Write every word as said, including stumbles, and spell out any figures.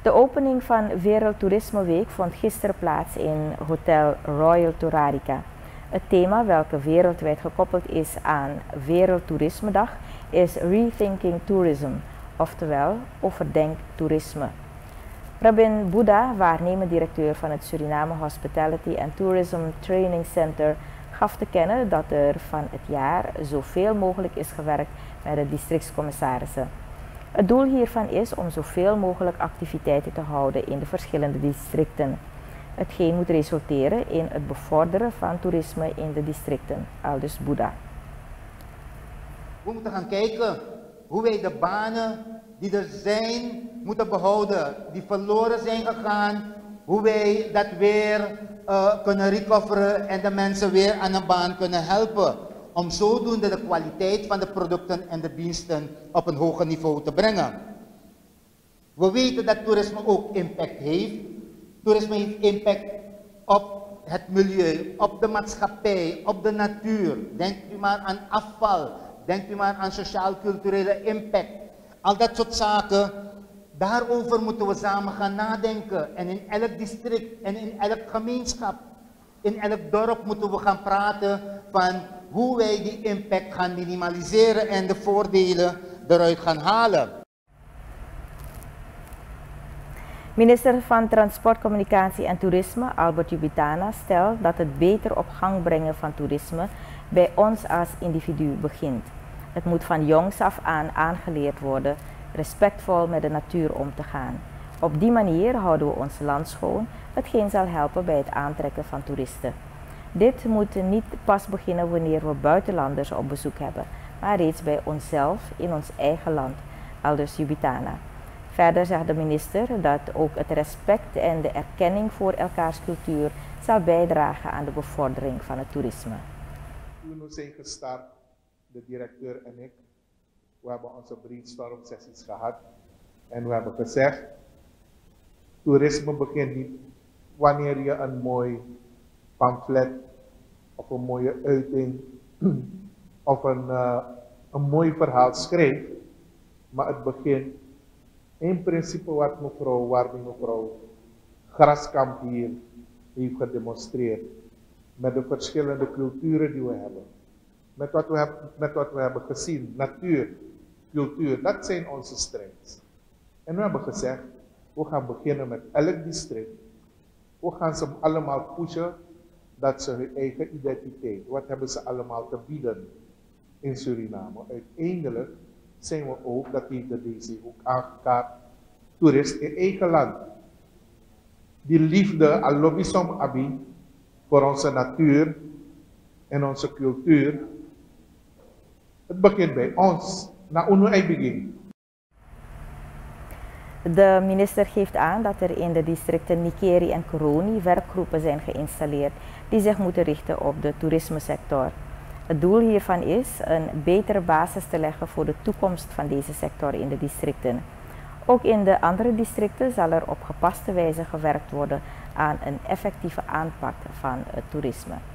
De opening van Wereldtoerismeweek vond gisteren plaats in Hotel Royal Torarica. Het thema, welke wereldwijd gekoppeld is aan Wereldtoerismedag, is Rethinking Tourism, oftewel overdenk toerisme. Rabin Bouda, waarnemend directeur van het Suriname Hospitality and Tourism Training Center, gaf te kennen dat er van het jaar zoveel mogelijk is gewerkt met de districtscommissarissen. Het doel hiervan is om zoveel mogelijk activiteiten te houden in de verschillende districten. Hetgeen moet resulteren in het bevorderen van toerisme in de districten, aldus Bouda. We moeten gaan kijken hoe wij de banen die er zijn moeten behouden, die verloren zijn gegaan, hoe wij dat weer uh, kunnen recoveren en de mensen weer aan een baan kunnen helpen. Om zodoende de kwaliteit van de producten en de diensten op een hoger niveau te brengen. We weten dat toerisme ook impact heeft. Toerisme heeft impact op het milieu, op de maatschappij, op de natuur. Denkt u maar aan afval, denkt u maar aan sociaal-culturele impact. Al dat soort zaken, daarover moeten we samen gaan nadenken. En in elk district en in elk gemeenschap, in elk dorp moeten we gaan praten van hoe wij die impact gaan minimaliseren en de voordelen eruit gaan halen. Minister van Transport, Communicatie en Toerisme, Albert Jubitana, stelt dat het beter op gang brengen van toerisme bij ons als individu begint. Het moet van jongs af aan aangeleerd worden respectvol met de natuur om te gaan. Op die manier houden we ons land schoon, hetgeen zal helpen bij het aantrekken van toeristen. Dit moet niet pas beginnen wanneer we buitenlanders op bezoek hebben, maar reeds bij onszelf in ons eigen land, aldus Jubitana. Verder zegt de minister dat ook het respect en de erkenning voor elkaars cultuur zal bijdragen aan de bevordering van het toerisme. Toen we zijn gestart, de directeur en ik, we hebben onze brainstorm sessies gehad en we hebben gezegd, toerisme begint niet wanneer je een mooi pamflet of een mooie uiting of een, uh, een mooi verhaal schrijft, maar het begint in principe wat mevrouw, waarmee mevrouw Graskamp hier heeft gedemonstreerd, met de verschillende culturen die we hebben, met wat we hebben, met wat we hebben gezien, natuur, cultuur, dat zijn onze strengths. En we hebben gezegd, we gaan beginnen met elk district, we gaan ze allemaal pushen dat ze hun eigen identiteit, wat hebben ze allemaal te bieden in Suriname. Uiteindelijk zijn we ook, dat heeft de D C ook aangekaart, toerist in eigen land. Die liefde, al lobbysom abi, voor onze natuur en onze cultuur, het begint bij ons, na unu ei begin. De minister geeft aan dat er in de districten Nikeri en Koroni werkgroepen zijn geïnstalleerd die zich moeten richten op de toerismesector. Het doel hiervan is een betere basis te leggen voor de toekomst van deze sector in de districten. Ook in de andere districten zal er op gepaste wijze gewerkt worden aan een effectieve aanpak van het toerisme.